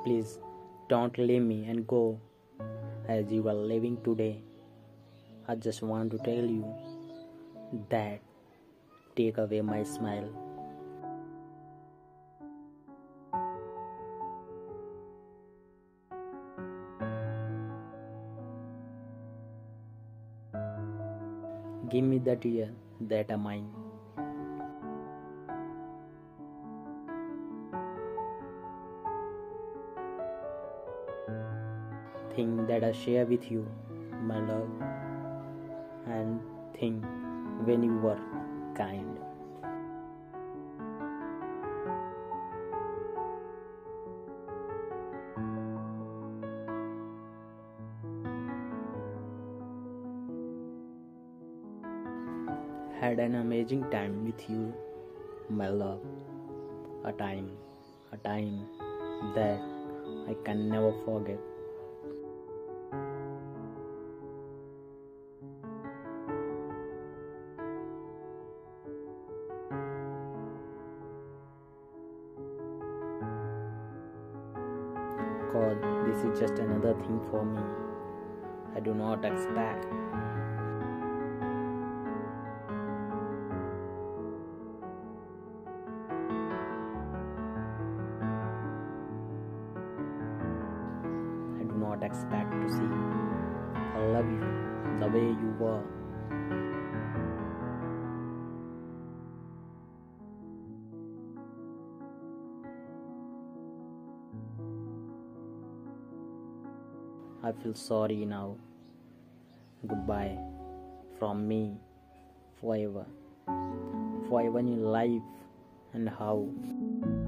Please don't leave me and go as you are leaving today. I just want to tell you that take away my smile. Give me the tears that are mine. Thing that I share with you, my love, and think when you were kind. Had an amazing time with you, my love. A time that I can never forget. Cause this is just another thing for me. I do not expect. I do not expect to see. I love you the way you were. I feel sorry now. Goodbye from me forever. Forever in life and how.